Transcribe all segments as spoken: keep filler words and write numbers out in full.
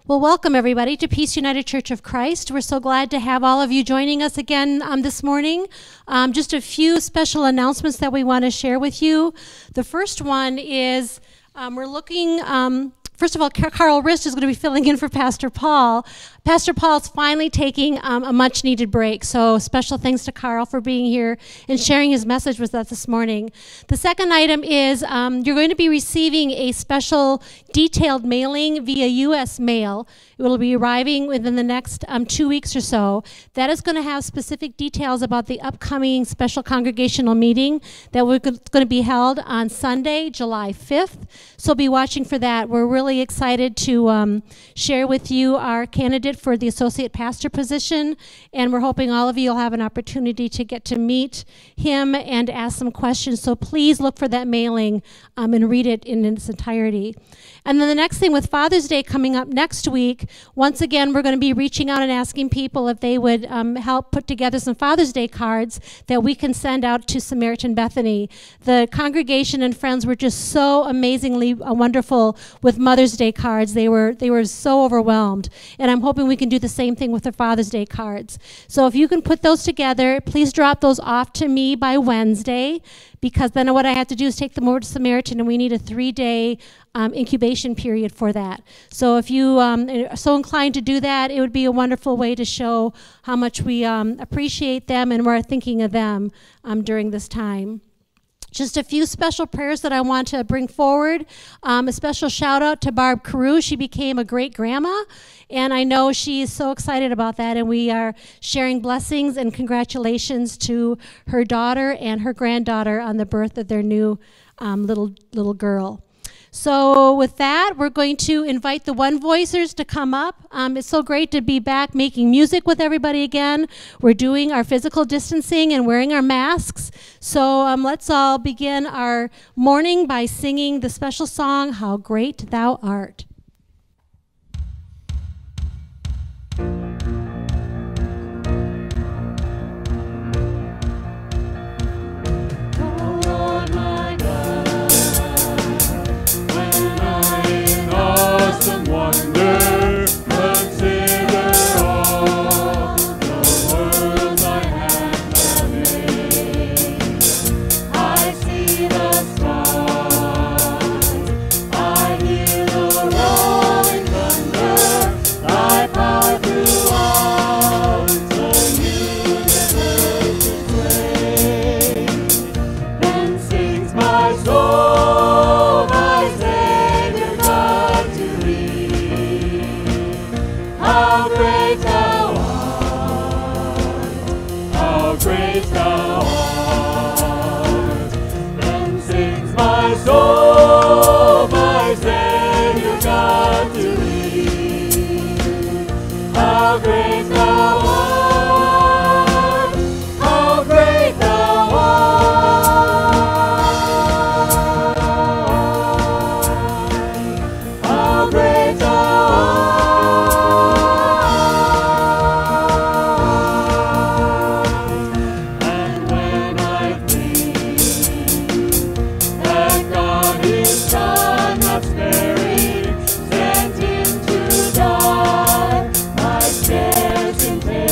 Well, welcome everybody to Peace United Church of Christ. We're so glad to have all of you joining us again um, this morning. Um, just a few special announcements that we want to share with you. The first one is um, we're looking, um, first of all, Carl Rist is going to be filling in for Pastor Paul. Pastor Paul's finally taking um, a much-needed break, so special thanks to Carl for being here and sharing his message with us this morning. The second item is um, you're going to be receiving a special detailed mailing via U S mail. It will be arriving within the next um, two weeks or so. That is going to have specific details about the upcoming special congregational meeting that we're going to be held on Sunday, July fifth. So be watching for that. We're really excited to um, share with you our candidate for the associate pastor position, and we're hoping all of you will have an opportunity to get to meet him and ask some questions. So please look for that mailing um, and read it in its entirety. And then the next thing, with Father's Day coming up next week, once again, we're going to be reaching out and asking people if they would um, help put together some Father's Day cards that we can send out to Samaritan Bethany. The congregation and friends were just so amazingly uh, wonderful with Mother's Day cards. They were, they were so overwhelmed. And I'm hoping we can do the same thing with the Father's Day cards. So if you can put those together, please drop those off to me by Wednesday, because then what I have to do is take them over to Samaritan, and we need a three-day um, incubation period for that. So if you um, are so inclined to do that, it would be a wonderful way to show how much we um, appreciate them and we're thinking of them um, during this time. Just a few special prayers that I want to bring forward. Um, a special shout out to Barb Carew. She became a great grandma, and I know she is so excited about that, and we are sharing blessings and congratulations to her daughter and her granddaughter on the birth of their new um, little little girl. So with that, we're going to invite the One Voicers to come up. Um, it's so great to be back making music with everybody again. We're doing our physical distancing and wearing our masks. So um, let's all begin our morning by singing the special song, How Great Thou Art. Wonder, consider all the worlds I have made. I see the stars, I hear the rolling thunder, thy power throughout the universe displays. Then sings my soul, my Savior God to thee. How great thou art, how great thou art. Then sings my soul, my Savior God to thee. How great thou art, how great thou art, how great thou art. Sparing, sent him to die, my cares and pain.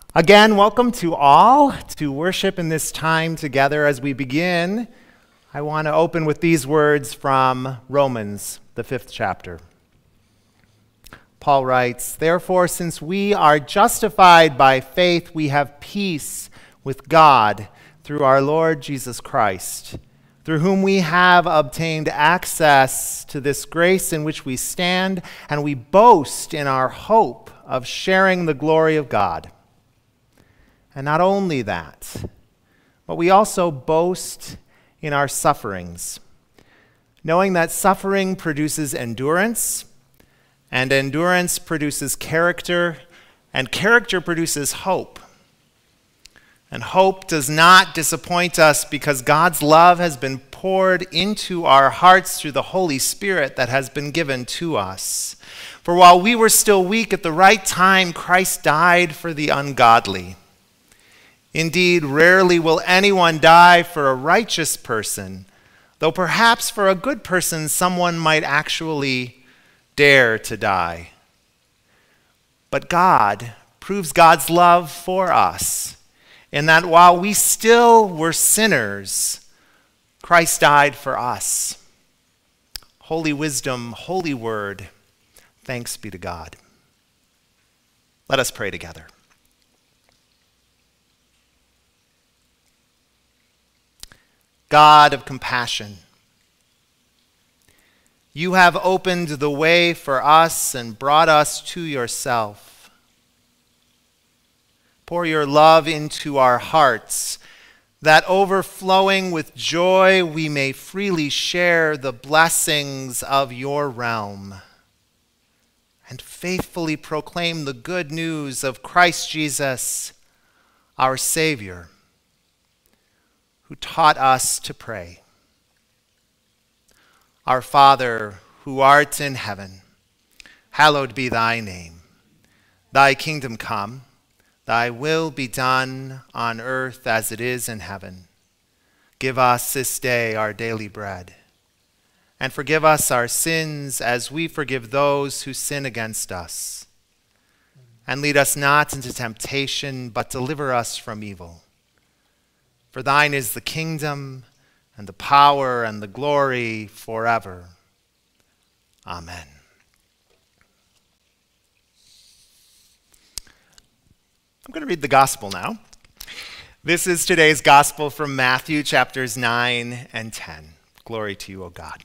Again, welcome to all to worship in this time together. As we begin, I want to open with these words from Romans, the fifth chapter. Paul writes, "Therefore, since we are justified by faith, we have peace with God through our Lord Jesus Christ, through whom we have obtained access to this grace in which we stand, and we boast in our hope of sharing the glory of God. And not only that, but we also boast in our sufferings, knowing that suffering produces endurance, and endurance produces character, and character produces hope. And hope does not disappoint us because God's love has been poured into our hearts through the Holy Spirit that has been given to us. For while we were still weak, at the right time, Christ died for the ungodly. Indeed, rarely will anyone die for a righteous person, though perhaps for a good person someone might actually dare to die. But God proves God's love for us, in that while we still were sinners, Christ died for us. Holy wisdom, holy word, thanks be to God." Let us pray together. God of compassion, you have opened the way for us and brought us to yourself. Pour your love into our hearts, that overflowing with joy we may freely share the blessings of your realm and faithfully proclaim the good news of Christ Jesus, our Savior, who taught us to pray. Our Father, who art in heaven, hallowed be thy name. Thy kingdom come, thy will be done on earth as it is in heaven. Give us this day our daily bread, and forgive us our sins as we forgive those who sin against us. And lead us not into temptation, but deliver us from evil. For thine is the kingdom, and the power, and the glory forever. Amen. I'm going to read the gospel now. This is today's gospel from Matthew chapters nine and ten. Glory to you, O God.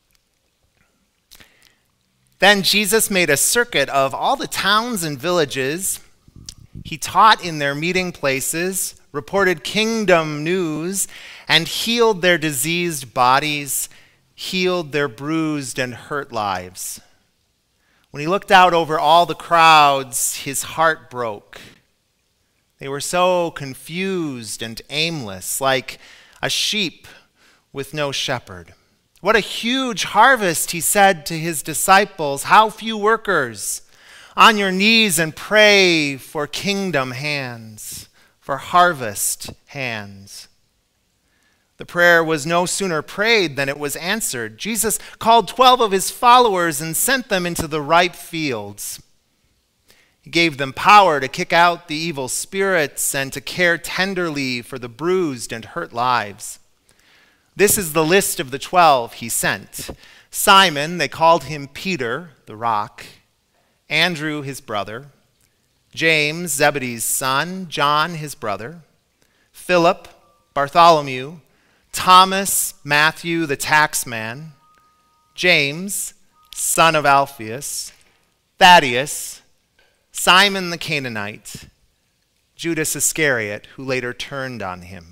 Then Jesus made a circuit of all the towns and villages. He taught in their meeting places, reported kingdom news, and healed their diseased bodies, healed their bruised and hurt lives. When he looked out over all the crowds, his heart broke. They were so confused and aimless, like a sheep with no shepherd. What a huge harvest, he said to his disciples. How few workers! On your knees and pray for kingdom hands, for harvest hands. The prayer was no sooner prayed than it was answered. Jesus called twelve of his followers and sent them into the ripe fields. He gave them power to kick out the evil spirits and to care tenderly for the bruised and hurt lives. This is the list of the twelve he sent. Simon, they called him Peter, the rock. Andrew, his brother. James, Zebedee's son. John, his brother. Philip, Bartholomew. Thomas, Matthew, the taxman. James, son of Alphaeus. Thaddeus, Simon the Canaanite. Judas Iscariot, who later turned on him.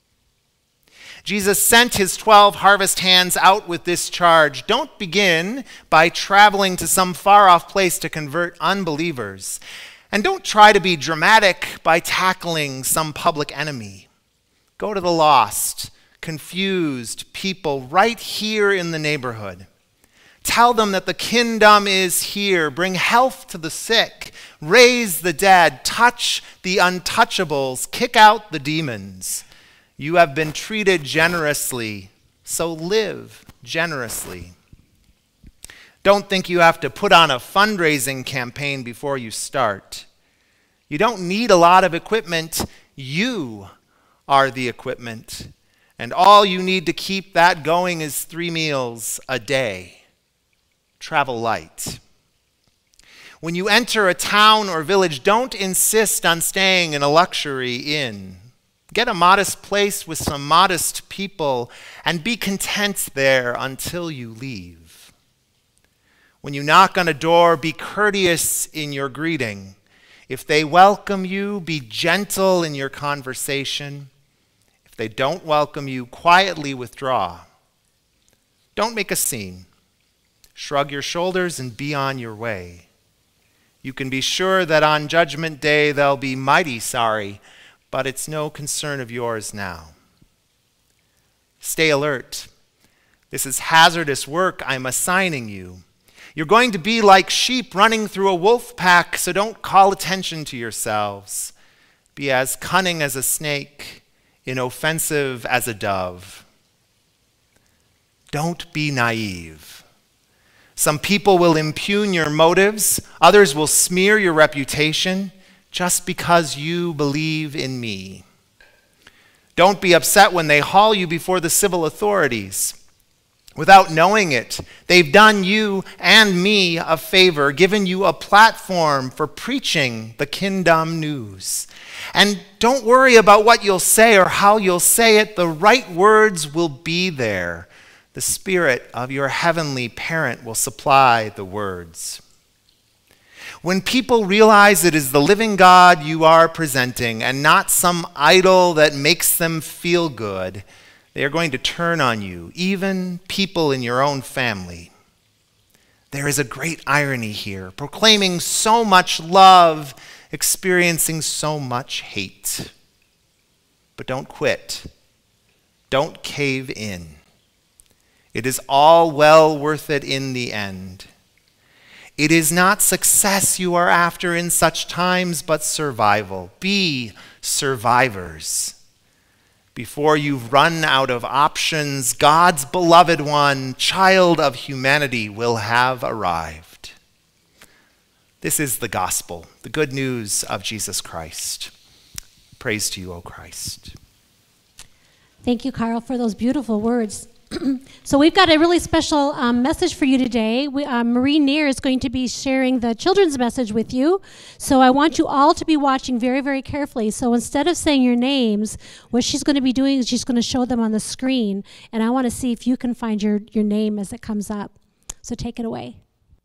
Jesus sent his twelve harvest hands out with this charge. Don't begin by traveling to some far-off place to convert unbelievers. And don't try to be dramatic by tackling some public enemy. Go to the lost, confused people right here in the neighborhood. Tell them that the kingdom is here. Bring health to the sick. Raise the dead. Touch the untouchables. Kick out the demons. You have been treated generously, so live generously. Don't think you have to put on a fundraising campaign before you start. You don't need a lot of equipment. You are the equipment. And all you need to keep that going is three meals a day. Travel light. When you enter a town or village, don't insist on staying in a luxury inn. Get a modest place with some modest people and be content there until you leave. When you knock on a door, be courteous in your greeting. If they welcome you, be gentle in your conversation. If they don't welcome you, quietly withdraw. Don't make a scene. Shrug your shoulders and be on your way. You can be sure that on Judgment Day they'll be mighty sorry, but it's no concern of yours now. Stay alert. This is hazardous work I'm assigning you. You're going to be like sheep running through a wolf pack, so don't call attention to yourselves. Be as cunning as a snake, inoffensive as a dove. Don't be naive. Some people will impugn your motives. Others will smear your reputation just because you believe in me. Don't be upset when they haul you before the civil authorities. Without knowing it, they've done you and me a favor, given you a platform for preaching the kingdom news. And don't worry about what you'll say or how you'll say it. The right words will be there. The Spirit of your heavenly parent will supply the words. When people realize it is the living God you are presenting and not some idol that makes them feel good, they are going to turn on you, even people in your own family. There is a great irony here, proclaiming so much love, experiencing so much hate. But don't quit. Don't cave in. It is all well worth it in the end. It is not success you are after in such times, but survival. Be survivors. Before you've run out of options, God's beloved one, child of humanity, will have arrived. This is the gospel, the good news of Jesus Christ. Praise to you, O Christ. Thank you, Carl, for those beautiful words. So we've got a really special um, message for you today. We, uh, Marie Neer is going to be sharing the children's message with you. So I want you all to be watching very, very carefully. So instead of saying your names, what she's going to be doing is she's going to show them on the screen. And I want to see if you can find your, your name as it comes up. So take it away.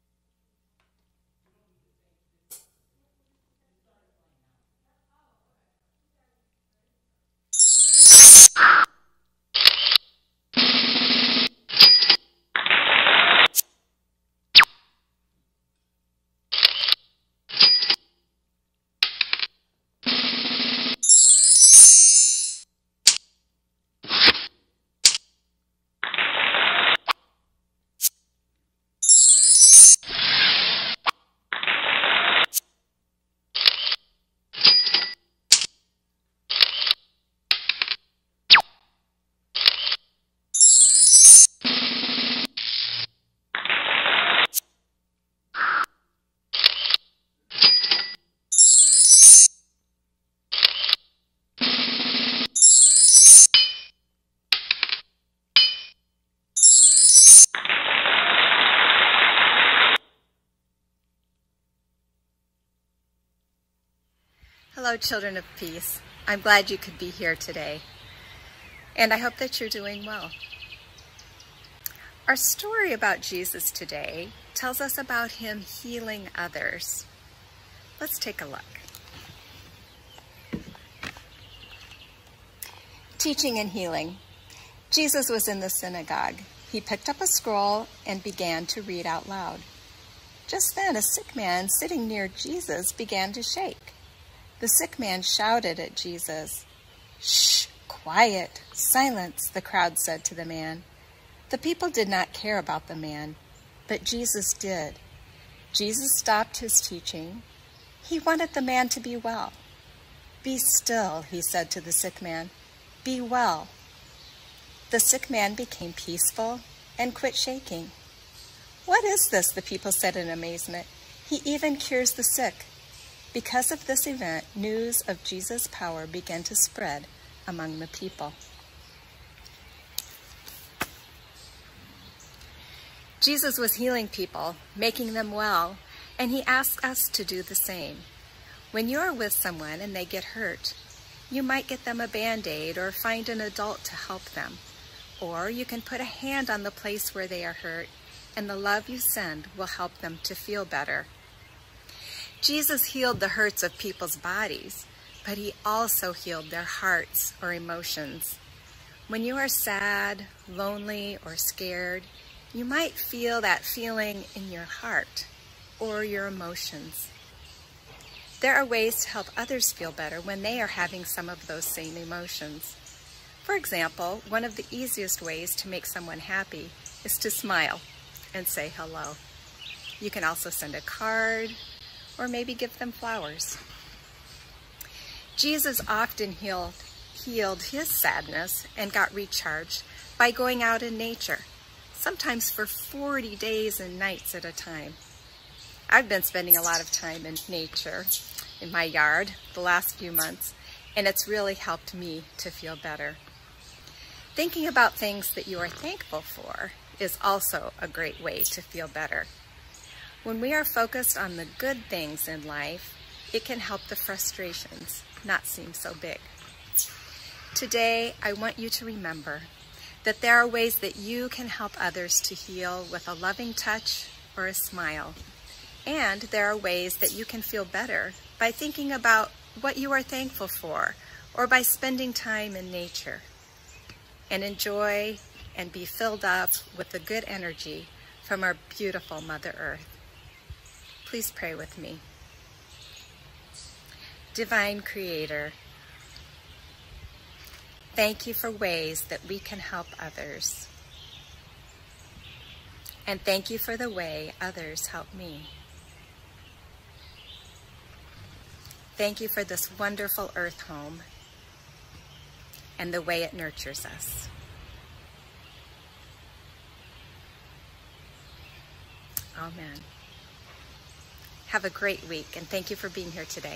Hello, children of peace. I'm glad you could be here today, and I hope that you're doing well. Our story about Jesus today tells us about him healing others. Let's take a look. Teaching and healing. Jesus was in the synagogue. He picked up a scroll and began to read out loud. Just then, a sick man sitting near Jesus began to shake. The sick man shouted at Jesus. "Shh, quiet, silence," the crowd said to the man. The people did not care about the man, but Jesus did. Jesus stopped his teaching. He wanted the man to be well. "Be still," he said to the sick man. "Be well." The sick man became peaceful and quit shaking. "What is this?" the people said in amazement. "He even cures the sick." Because of this event, news of Jesus' power began to spread among the people. Jesus was healing people, making them well, and he asks us to do the same. When you're with someone and they get hurt, you might get them a Band-Aid or find an adult to help them. Or you can put a hand on the place where they are hurt, and the love you send will help them to feel better. Jesus healed the hurts of people's bodies, but he also healed their hearts or emotions. When you are sad, lonely, or scared, you might feel that feeling in your heart or your emotions. There are ways to help others feel better when they are having some of those same emotions. For example, one of the easiest ways to make someone happy is to smile and say hello. You can also send a card or maybe give them flowers. Jesus often healed, healed his sadness and got recharged by going out in nature, sometimes for forty days and nights at a time. I've been spending a lot of time in nature, in my yard, the last few months, and it's really helped me to feel better. Thinking about things that you are thankful for is also a great way to feel better. When we are focused on the good things in life, it can help the frustrations not seem so big. Today, I want you to remember that there are ways that you can help others to heal with a loving touch or a smile. And there are ways that you can feel better by thinking about what you are thankful for or by spending time in nature. And enjoy and be filled up with the good energy from our beautiful Mother Earth. Please pray with me. Divine Creator, thank you for ways that we can help others. And thank you for the way others help me. Thank you for this wonderful earth home and the way it nurtures us. Amen. Have a great week, and thank you for being here today.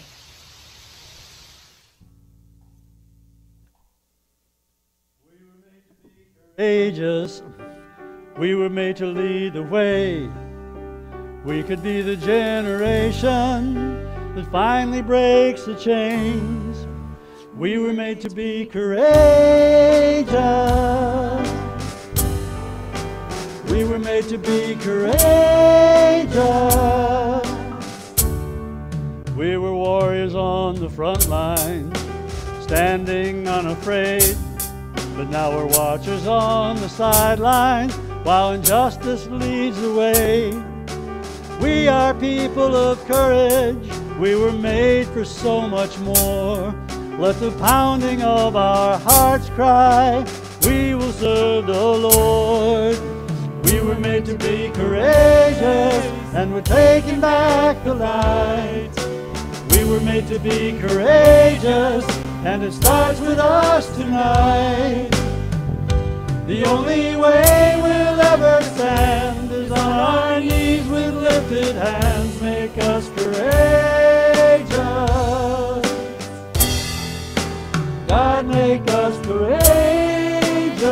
Ages, we were made to lead the way. We could be the generation that finally breaks the chains. We were made to be courageous. We were made to be courageous. We were warriors on the front line, standing unafraid. But now we're watchers on the sidelines while injustice leads the way. We are people of courage. We were made for so much more. Let the pounding of our hearts cry, we will serve the Lord. We were made to be courageous, and we're taking back the light. We were made to be courageous, and it starts with us tonight. The only way we'll ever stand is on our knees with lifted hands. Make us courageous. God, make us courageous.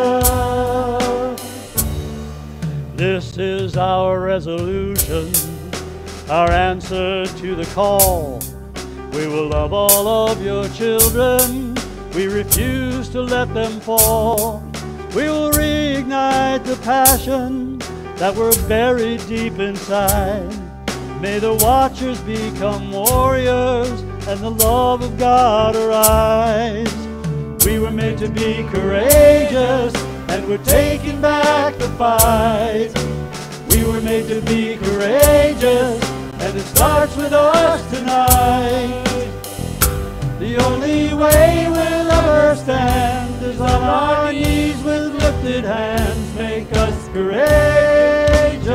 This is our resolution, our answer to the call. We will love all of your children. We refuse to let them fall. We will reignite the passion that were buried deep inside. May the watchers become warriors and the love of God arise. We were made to be courageous, and we're taking back the fight. We were made to be courageous, and it starts with us tonight. The only way we'll ever stand is on our knees with lifted hands. Make us courageous.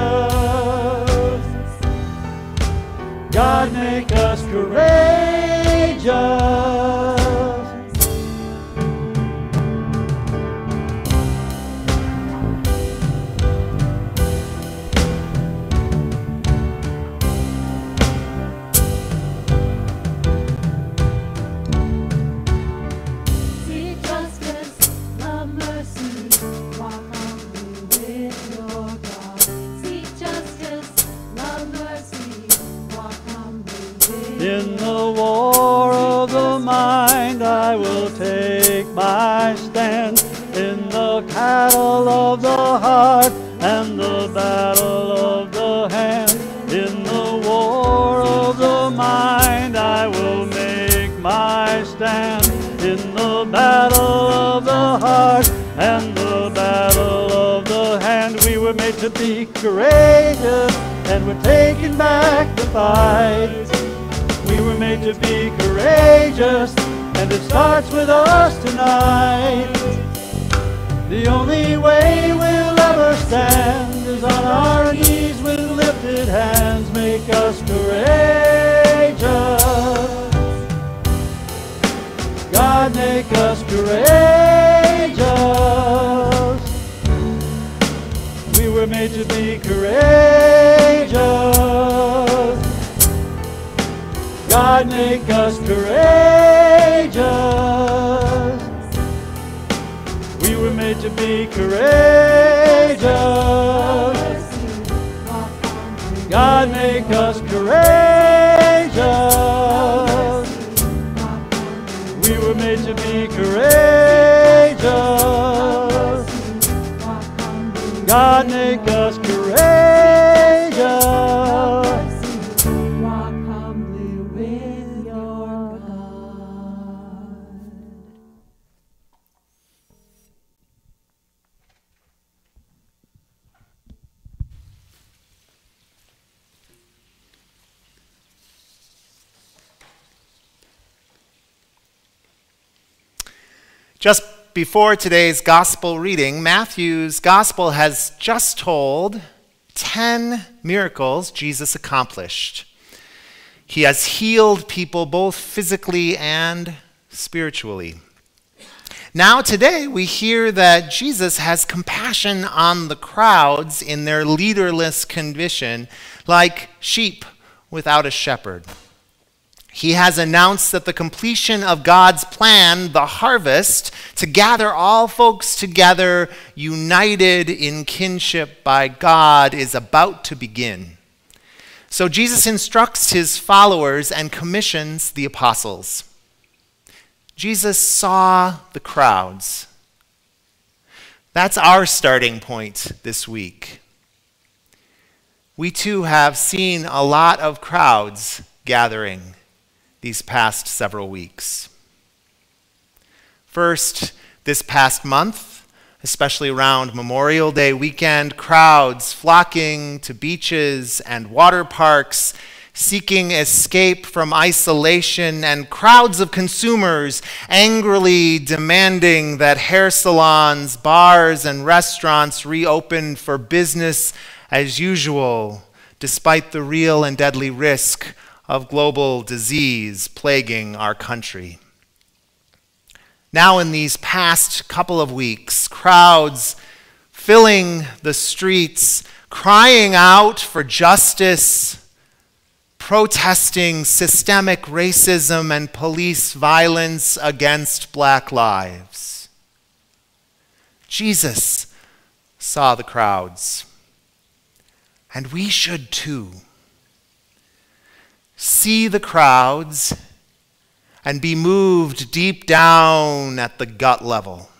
God, make us courageous. the war of the mind I will take my stand. In the battle of the heart and the battle of the hand. In the war of the mind I will make my stand. In the battle of the heart and the battle of the hand. We were made to be courageous, and we're taking back the fight. We were made to be courageous, and it starts with us tonight. The only way we'll ever stand is on our knees with lifted hands. Make us courageous. God, make us courageous. We were made to be courageous. God, make us courageous. We were made to be courageous. God, make us courageous. We were made to be courageous. God, make us courageous. Walk humbly with your God. Just before today's gospel reading, Matthew's gospel has just told ten miracles Jesus accomplished. He has healed people both physically and spiritually. Now today we hear that Jesus has compassion on the crowds in their leaderless condition, like sheep without a shepherd. He has announced that the completion of God's plan, the harvest, to gather all folks together, united in kinship by God, is about to begin. So Jesus instructs his followers and commissions the apostles. Jesus saw the crowds. That's our starting point this week. We too have seen a lot of crowds gathering these past several weeks. First, this past month, especially around Memorial Day weekend, crowds flocking to beaches and water parks, seeking escape from isolation, and crowds of consumers angrily demanding that hair salons, bars, and restaurants reopen for business as usual, despite the real and deadly risk of global disease plaguing our country. Now in these past couple of weeks, crowds filling the streets, crying out for justice, protesting systemic racism and police violence against black lives. Jesus saw the crowds, and we should too. See the crowds and be moved deep down at the gut level,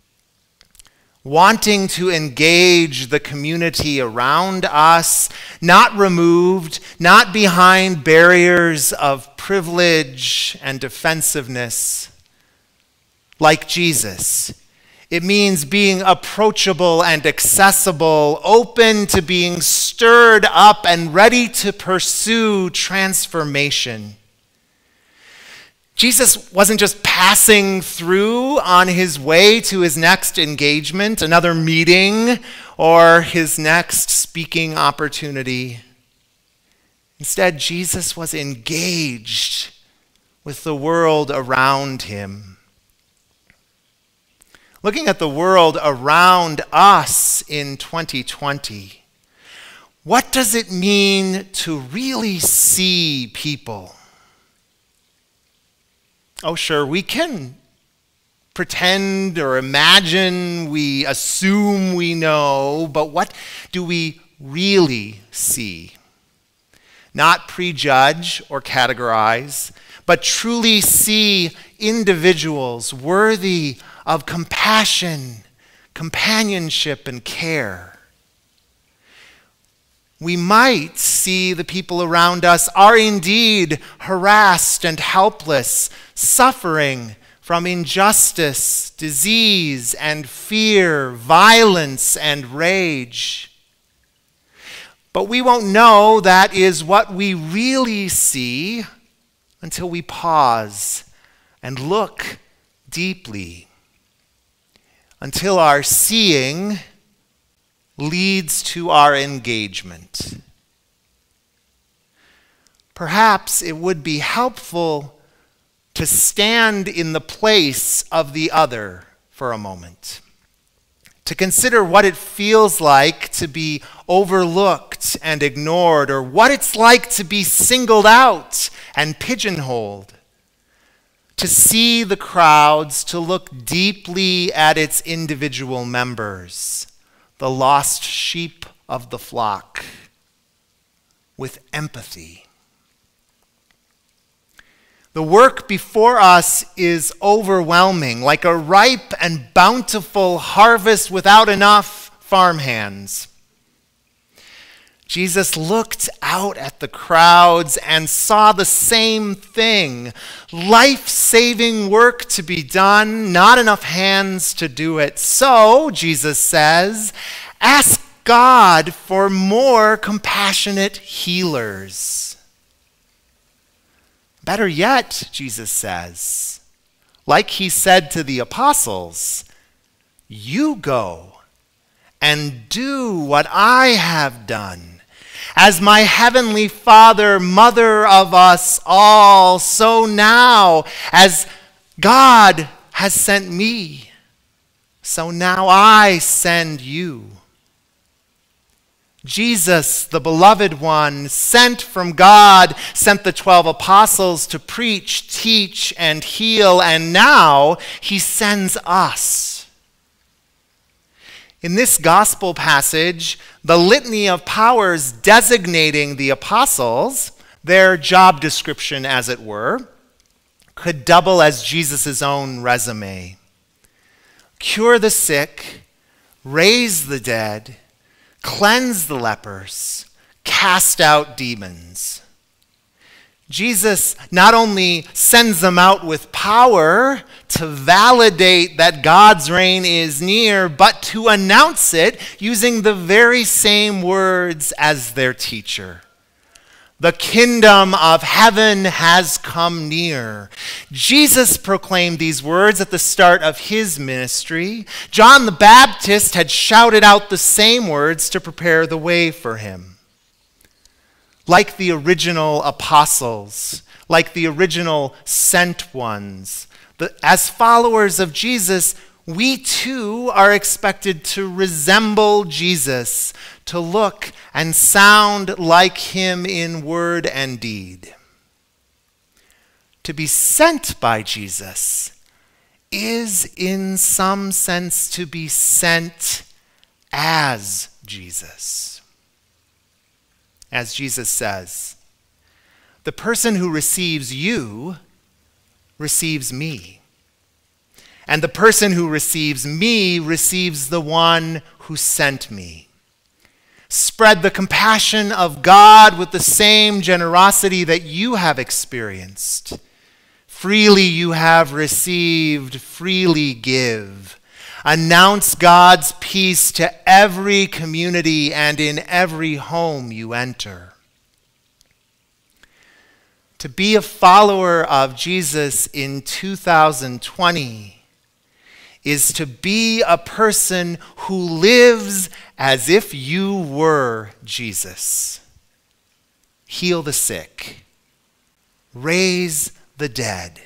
wanting to engage the community around us, not removed, not behind barriers of privilege and defensiveness. Like Jesus, it means being approachable and accessible, open to being stirred up and ready to pursue transformation. Jesus wasn't just passing through on his way to his next engagement, another meeting, or his next speaking opportunity. Instead, Jesus was engaged with the world around him. Looking at the world around us in twenty twenty, what does it mean to really see people? Oh, sure, we can pretend or imagine, we assume we know, but what do we really see? not prejudge or categorize, but truly see individuals worthy of compassion, companionship, and care. We might see the people around us are indeed harassed and helpless, suffering from injustice, disease, and fear, violence, and rage. But we won't know that is what we really see until we pause and look deeply, until our seeing leads to our engagement. Perhaps it would be helpful to stand in the place of the other for a moment, to consider what it feels like to be overlooked and ignored, or what it's like to be singled out and pigeonholed, to see the crowds, to look deeply at its individual members, the lost sheep of the flock, with empathy. The work before us is overwhelming, like a ripe and bountiful harvest without enough farmhands. Jesus looked out at the crowds and saw the same thing. Life-saving work to be done, not enough hands to do it. So, Jesus says, ask God for more compassionate healers. Better yet, Jesus says, like he said to the apostles, you go and do what I have done. As my heavenly Father, mother of us all, so now as God has sent me, so now I send you. Jesus, the beloved one, sent from God, sent the twelve apostles to preach, teach, and heal, and now he sends us. In this gospel passage, the litany of powers designating the apostles, their job description as it were, could double as Jesus' own resume. Cure the sick, raise the dead, cleanse the lepers, cast out demons. Jesus not only sends them out with power to validate that God's reign is near, but to announce it using the very same words as their teacher. The kingdom of heaven has come near. Jesus proclaimed these words at the start of his ministry. John the Baptist had shouted out the same words to prepare the way for him. Like the original apostles, like the original sent ones, the, as followers of Jesus, we too are expected to resemble Jesus, to look and sound like him in word and deed. To be sent by Jesus is in some sense to be sent as Jesus. As Jesus says, the person who receives you receives me. And the person who receives me receives the one who sent me. Spread the compassion of God with the same generosity that you have experienced. Freely you have received, freely give. Announce God's peace to every community and in every home you enter. To be a follower of Jesus in two thousand twenty is to be a person who lives as if you were Jesus. Heal the sick. Raise the dead.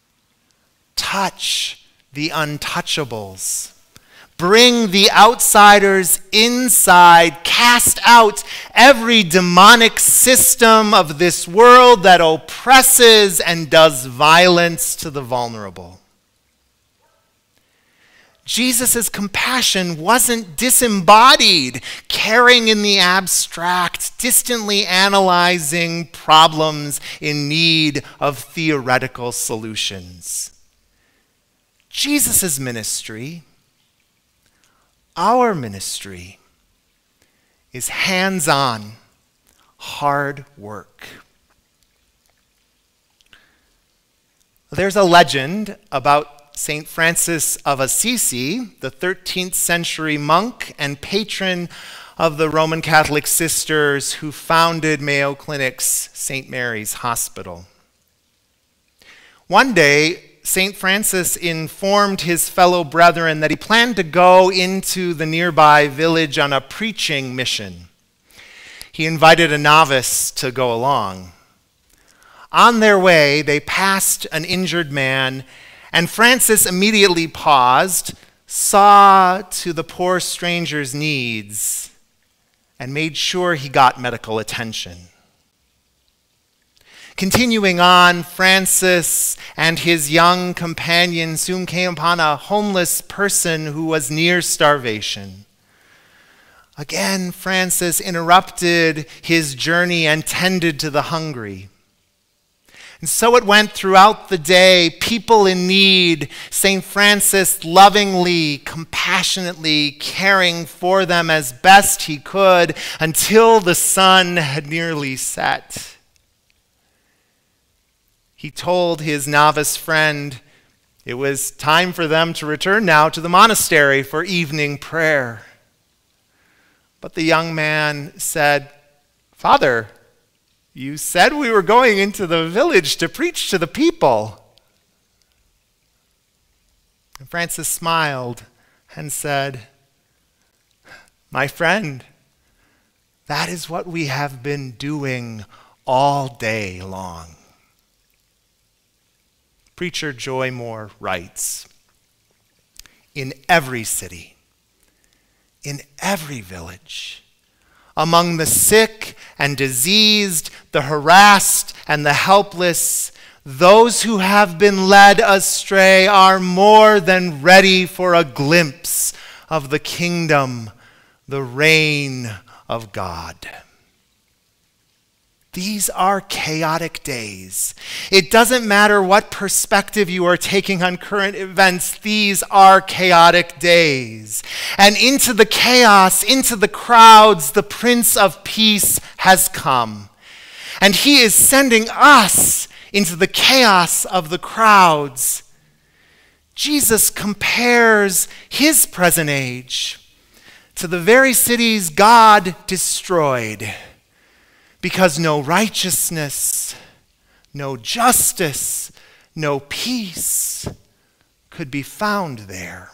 Touch the untouchables. Bring the outsiders inside. Cast out every demonic system of this world that oppresses and does violence to the vulnerable. Jesus' compassion wasn't disembodied, caring in the abstract, distantly analyzing problems in need of theoretical solutions. Jesus' ministry, our ministry, is hands-on, hard work. There's a legend about Saint Francis of Assisi, the thirteenth century monk and patron of the Roman Catholic sisters who founded Mayo Clinic's Saint Mary's Hospital. One day, Saint Francis informed his fellow brethren that he planned to go into the nearby village on a preaching mission. He invited a novice to go along. On their way, they passed an injured man, and Francis immediately paused, saw to the poor stranger's needs, and made sure he got medical attention. Continuing on, Francis and his young companion soon came upon a homeless person who was near starvation. Again, Francis interrupted his journey and tended to the hungry. And so it went throughout the day, people in need, Saint Francis lovingly, compassionately caring for them as best he could until the sun had nearly set. He told his novice friend it was time for them to return now to the monastery for evening prayer. But the young man said, "Father, you said we were going into the village to preach to the people." And Francis smiled and said, "My friend, that is what we have been doing all day long." Preacher Joy Moore writes, "In every city, in every village, among the sick and diseased, the harassed and the helpless, those who have been led astray are more than ready for a glimpse of the kingdom, the reign of God." These are chaotic days. It doesn't matter what perspective you are taking on current events, these are chaotic days. And into the chaos, into the crowds, the Prince of Peace has come. And he is sending us into the chaos of the crowds. Jesus compares his present age to the very cities God destroyed, because no righteousness, no justice, no peace could be found there.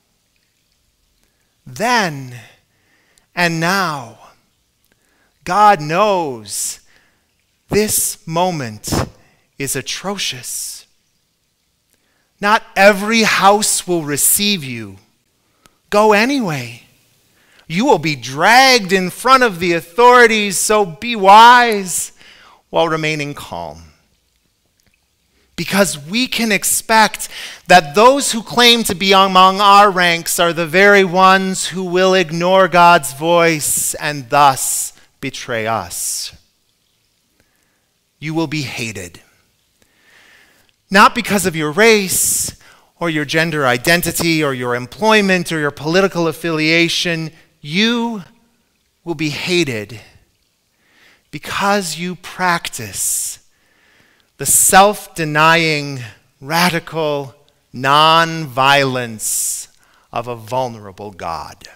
Then and now, God knows this moment is atrocious. Not every house will receive you. Go anyway. You will be dragged in front of the authorities, so be wise while remaining calm. Because we can expect that those who claim to be among our ranks are the very ones who will ignore God's voice and thus betray us. You will be hated. Not because of your race or your gender identity or your employment or your political affiliation. You will be hated because you practice the self-denying, radical non-violence of a vulnerable God.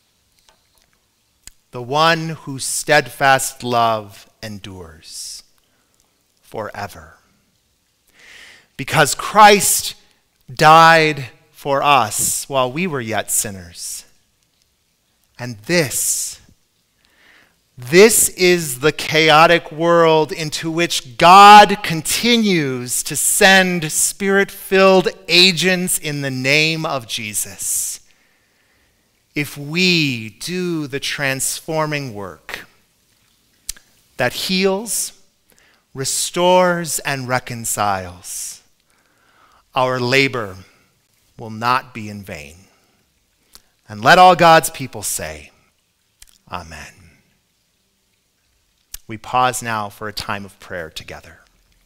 The one whose steadfast love endures forever. Because Christ died for us while we were yet sinners. And this, this is the chaotic world into which God continues to send spirit-filled agents in the name of Jesus. If we do the transforming work that heals, restores, and reconciles, our labor will not be in vain. And let all God's people say, Amen. We pause now for a time of prayer together.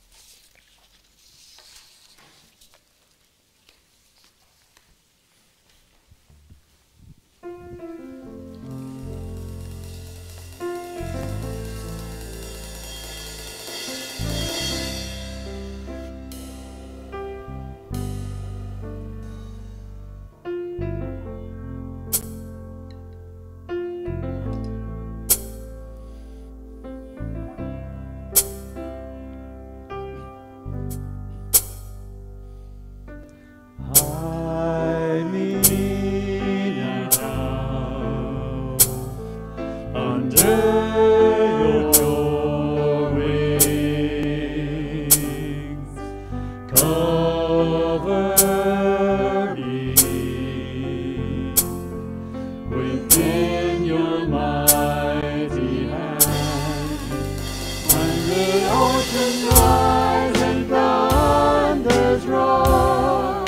Hide me now under your wings. Cover me within your mighty hand. When the ocean rise and thunders roar,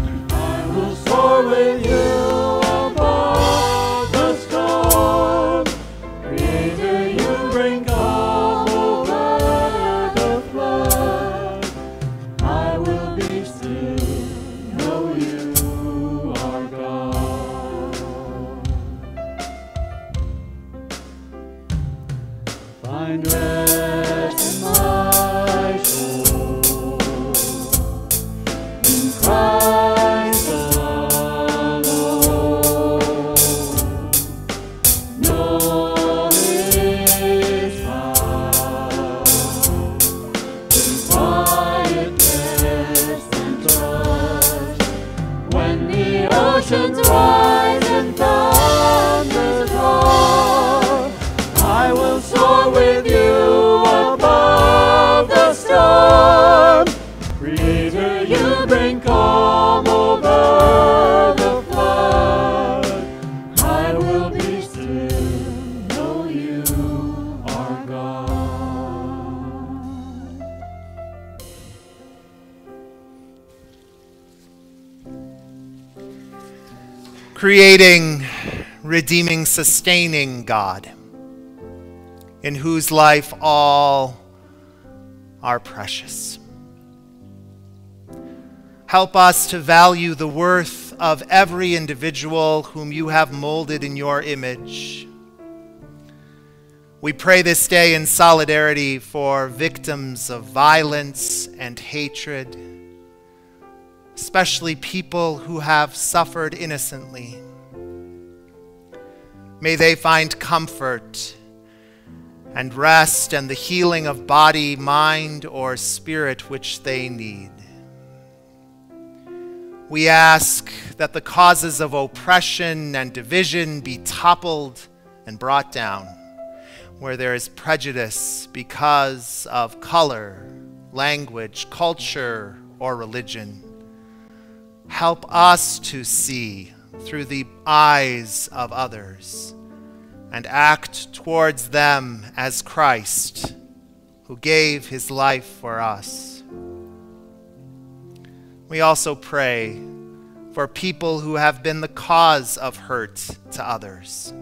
with you above the storm. Creator, you bring calm over the flood. I will be still, know you are God. Find rest in my soul in Christ alone. Know His power in quietness and trust. When the oceans rise and thunders roar, I will soar with you above the storm. Creator, you bring calm over the flood. I will be still, know you are God. Creating, redeeming, sustaining God, in whose life all are precious. Help us to value the worth of every individual whom you have molded in your image. We pray this day in solidarity for victims of violence and hatred, especially people who have suffered innocently. May they find comfort and rest and the healing of body, mind, or spirit which they need. We ask that the causes of oppression and division be toppled and brought down, where there is prejudice because of color, language, culture, or religion. Help us to see through the eyes of others and act towards them as Christ, who gave his life for us. We also pray for people who have been the cause of hurt to others.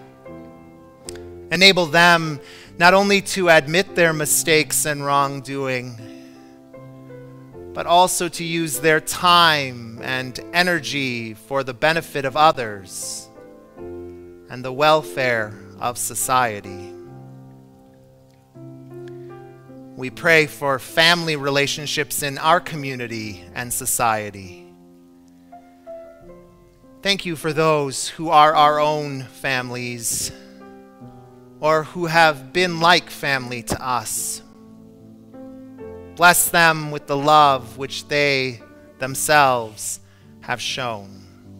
Enable them not only to admit their mistakes and wrongdoing, but also to use their time and energy for the benefit of others and the welfare of society. We pray for family relationships in our community and society. Thank you for those who are our own families or who have been like family to us. Bless them with the love which they themselves have shown.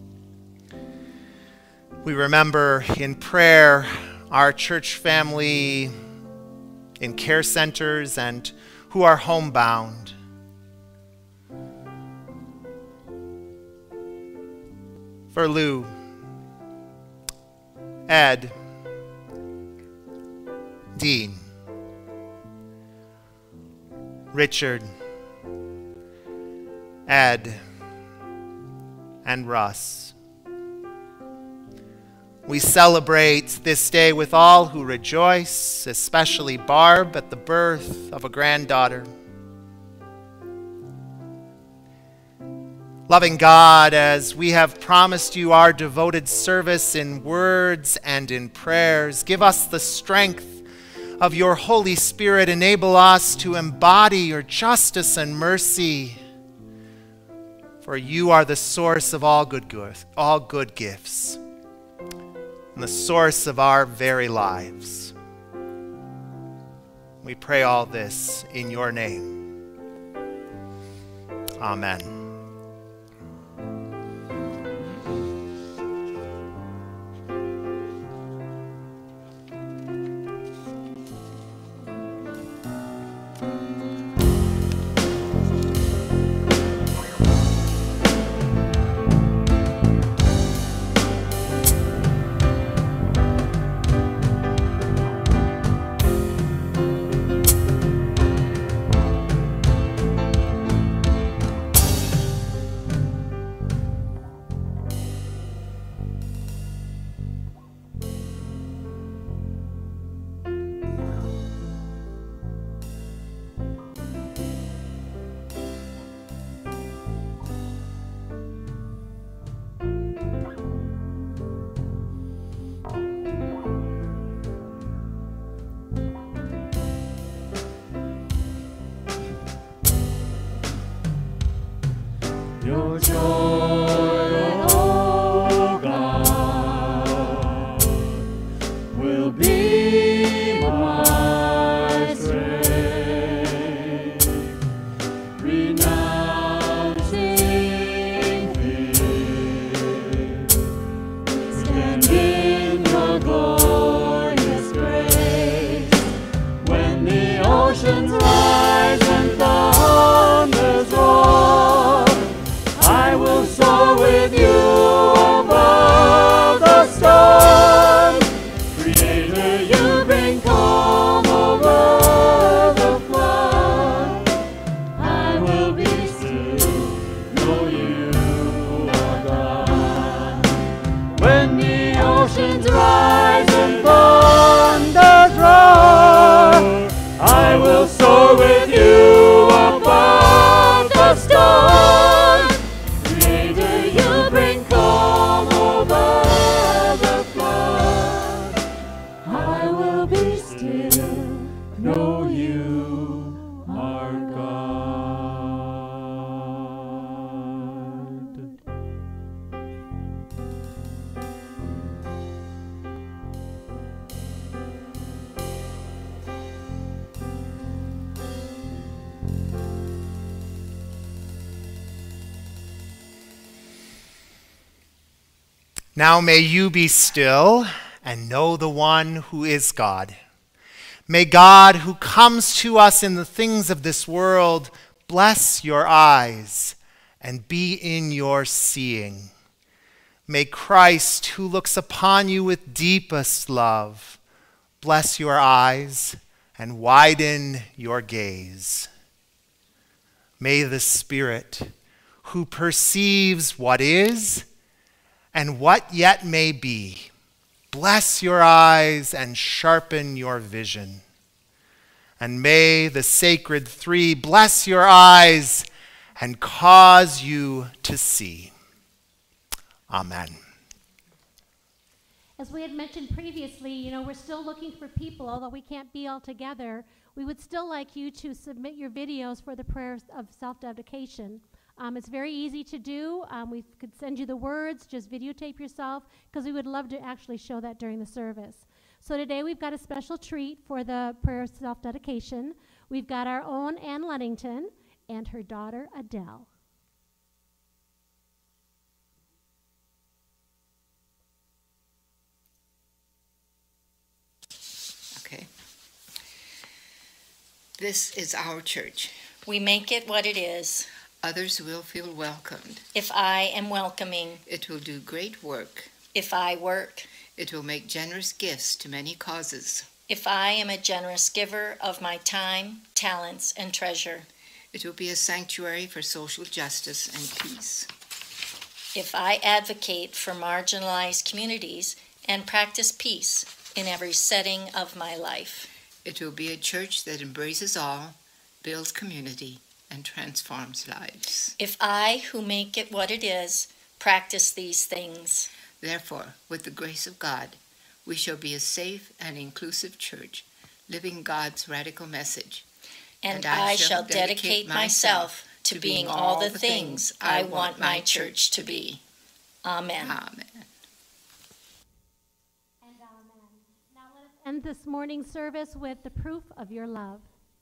We remember in prayer our church family in care centers and who are homebound. For Lou, Ed, Dean, Richard, Ed, and Russ. We celebrate this day with all who rejoice, especially Barb at the birth of a granddaughter. Loving God, as we have promised you our devoted service in words and in prayers, give us the strength of your Holy Spirit. Enable us to embody your justice and mercy. For you are the source of all good, all good gifts, and the source of our very lives. We pray all this in your name. Amen. Your joy, oh God, will be my strength, renouncing fear, stand in your glorious grace. When the oceans rise and thunders roar, I will soar with you above the storm. Creator, you bring calm over the flood. I will be still, know you are God. When the oceans rise and thunders roar, I will soar with you above the storm. Now may you be still and know the one who is God. May God, who comes to us in the things of this world, bless your eyes and be in your seeing. May Christ, who looks upon you with deepest love, bless your eyes and widen your gaze. May the Spirit, who perceives what is and what yet may be, bless your eyes and sharpen your vision. And may the sacred three bless your eyes and cause you to see. Amen. As we had mentioned previously, you know, we're still looking for people, although we can't be all together. We would still like you to submit your videos for the prayers of self-dedication. Um, it's very easy to do. Um, we could send you the words, just videotape yourself, because we would love to actually show that during the service. So today we've got a special treat for the prayer of self-dedication. We've got our own Ann Luddington and her daughter Adele. Okay. This is our church. We make it what it is. Others will feel welcomed. If I am welcoming, It will do great work. if I work, It will make generous gifts to many causes. if I am a generous giver of my time, talents, and treasure, It will be a sanctuary for social justice and peace. if I advocate for marginalized communities and practice peace in every setting of my life. It will be a church that embraces all, builds community, and transforms lives. If I, who make it what it is, practice these things, Therefore, with the grace of God, we shall be a safe and inclusive church, living God's radical message. and I shall dedicate myself to being all the things I want my church to be. Amen. Amen. And amen. Now let us end this morning's service with the proof of your love.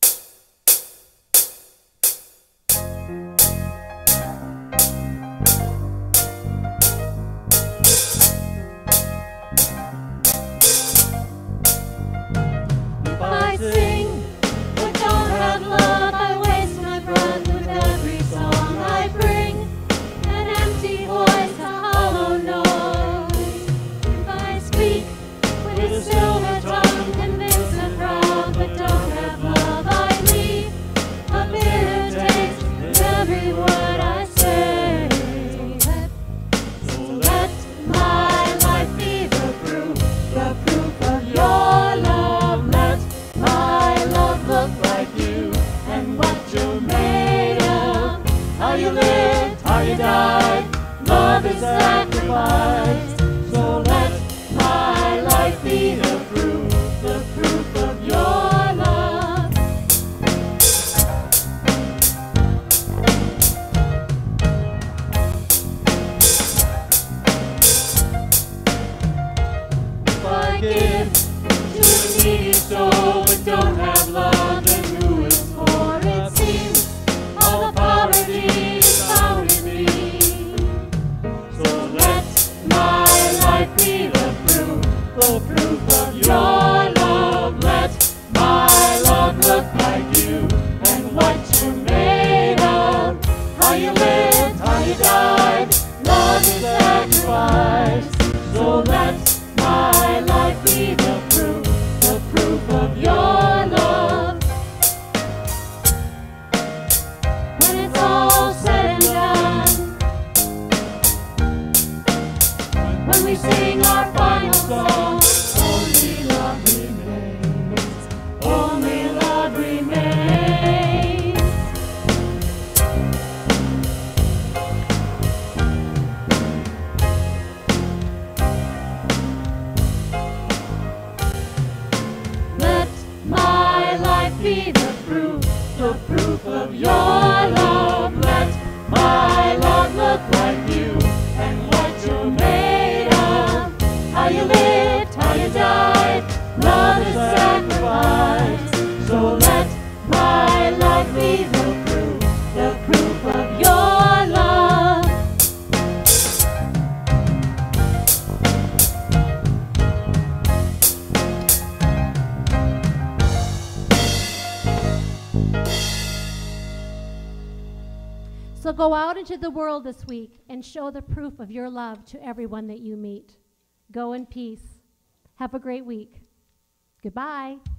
If I sing but don't have love, I waste my breath with every song I bring. An empty voice, a hollow noise. If I speak with a silver tongue, convince the crowd, but don't have love, I leave a bitter taste in every word I say. So let my life be the proof, the proof of your love. Let my love look like you and what you're made of. How you lived, how you died, love is sacrifice. So let my life be the proof, the proof of your love. If I give to a needy soul but don't have love, then who is for? It seems all the poverty is found in me. So let my life be the proof, the proof of your love. Let my love look like you and what you're made of. How you lived, how you died, love is sacrifice. So let my life be the proof, the proof of your love. When it's all said and done, when we sing our final song, only love remains, only love remains. Let my life be the proof, the proof of your love. Let my love look like you and what you're made of. How you lived, how you died, love is sacrifice. So let my life be the proof, the proof of your love. So go out into the world this week and show the proof of your love to everyone that you meet. Go in peace. Have a great week. Goodbye.